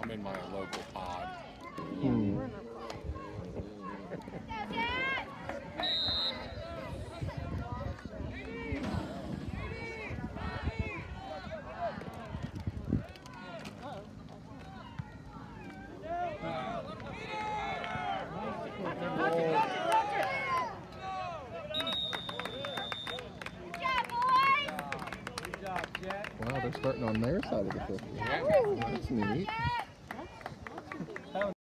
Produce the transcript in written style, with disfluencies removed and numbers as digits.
I'm in my local pod. Wow, they're starting on their side of the field. Yeah. That's neat.